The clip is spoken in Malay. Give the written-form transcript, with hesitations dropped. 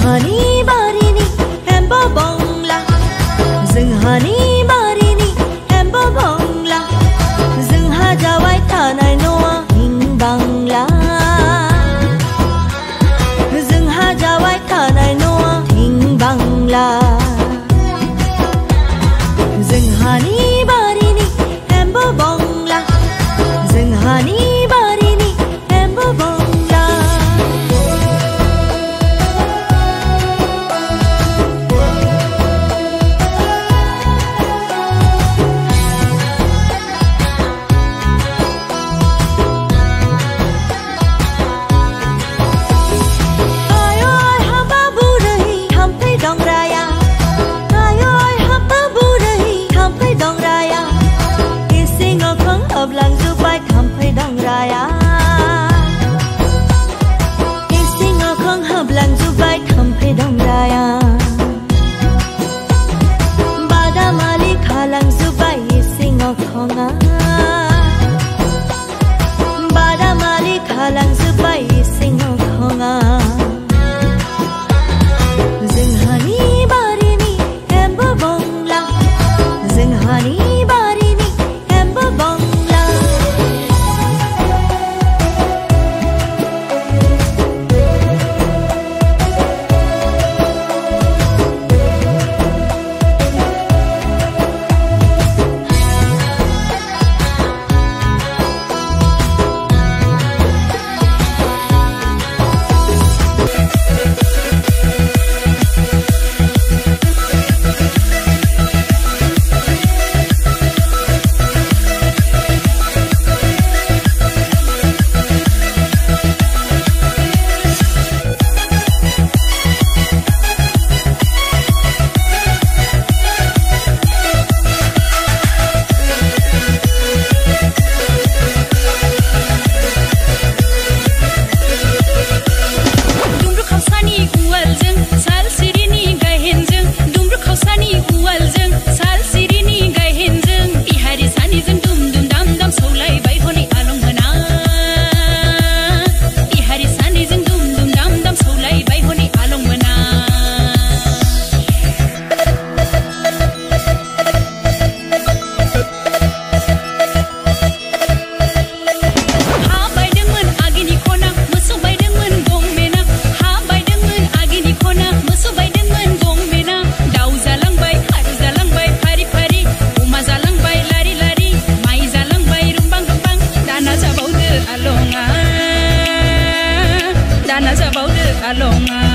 जोंहानि बारिनि हेम्बो बंला जोंहानि बारिनि हेम्बो बंला जोंहा जाबाय थानाय न'आ हिं बांला जोंहा जाबाय थानाय न'आ हिं बांला जोंहानि बारिनि हेम्बो बंला जोंहानि बारिनि हेम्बो बंला Badamali khalang zubai singo khonga जोंहानि बारिनि हेम्बो बंला जोंहानि बारिनि हेम्बो बंला Dana zabaudu alonga